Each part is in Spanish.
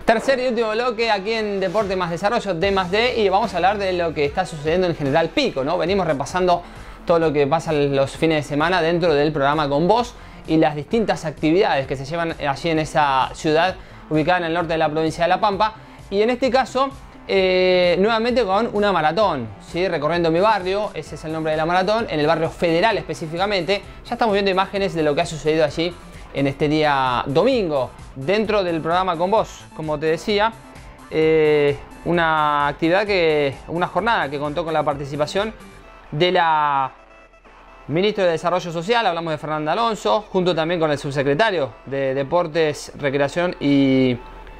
Tercer y último bloque aquí en Deporte más Desarrollo, D+D, y vamos a hablar de lo que está sucediendo en General Pico, ¿no? Venimos repasando todo lo que pasa los fines de semana dentro del programa Con Vos y las distintas actividades que se llevan allí en esa ciudad ubicada en el norte de la provincia de La Pampa, y en este caso nuevamente con una maratón, ¿sí? Recorriendo mi barrio, ese es el nombre de la maratón, en el barrio Federal específicamente. Ya estamos viendo imágenes de lo que ha sucedido allí en este día domingo, dentro del programa Con Vos, como te decía, una jornada que contó con la participación de la ministra de Desarrollo Social, hablamos de Fernanda Alonso, junto también con el subsecretario de Deportes, Recreación y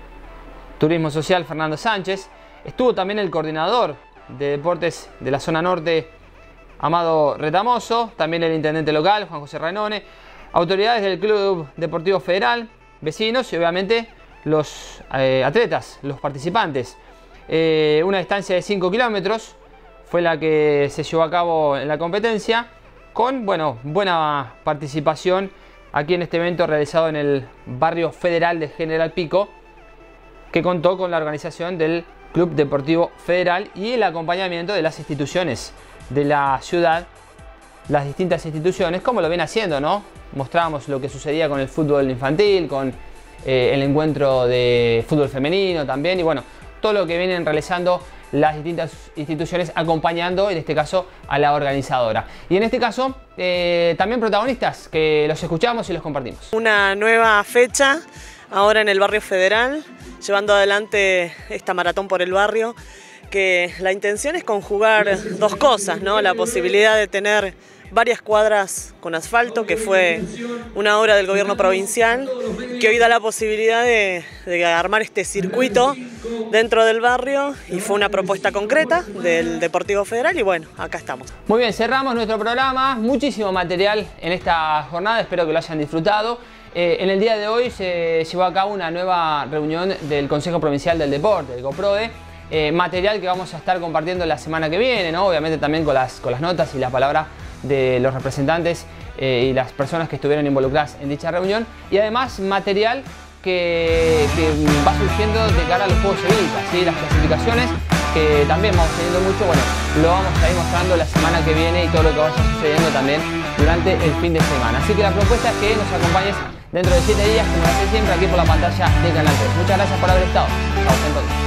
Turismo Social, Fernando Sánchez. Estuvo también el coordinador de deportes de la zona norte, Amado Retamoso, también el intendente local, Juan José Rainone, autoridades del Club Deportivo Federal, vecinos y obviamente los atletas, los participantes. Una distancia de 5 kilómetros fue la que se llevó a cabo en la competencia, con buena participación aquí en este evento realizado en el barrio Federal de General Pico, que contó con la organización del Club Deportivo Federal y el acompañamiento de las instituciones de la ciudad, las distintas instituciones, como lo viene haciendo, ¿no? Mostrábamos lo que sucedía con el fútbol infantil, con el encuentro de fútbol femenino también, y bueno, todo lo que vienen realizando las distintas instituciones acompañando, en este caso, a la organizadora. Y en este caso, también protagonistas, que los escuchamos y los compartimos. Una nueva fecha, ahora en el barrio Federal, llevando adelante esta maratón por el barrio, que la intención es conjugar dos cosas, ¿no? La posibilidad de tener varias cuadras con asfalto, que fue una obra del gobierno provincial, que hoy da la posibilidad de armar este circuito dentro del barrio, y fue una propuesta concreta del Deportivo Federal, y bueno, acá estamos. Muy bien, cerramos nuestro programa, muchísimo material en esta jornada, espero que lo hayan disfrutado. En el día de hoy se llevó a cabo una nueva reunión del Consejo Provincial del Deporte, el COPRODE, material que vamos a estar compartiendo la semana que viene, ¿no? Obviamente también con las notas y la palabra de los representantes y las personas que estuvieron involucradas en dicha reunión, y además material que va surgiendo de cara a los Juegos Evitas, ¿sí? Las clasificaciones que también vamos teniendo mucho, bueno, lo vamos a ir mostrando la semana que viene y todo lo que vaya sucediendo también durante el fin de semana. Así que la propuesta es que nos acompañes dentro de 7 días, como lo hace siempre, aquí por la pantalla de Canal 3. Muchas gracias por haber estado. Hasta entonces.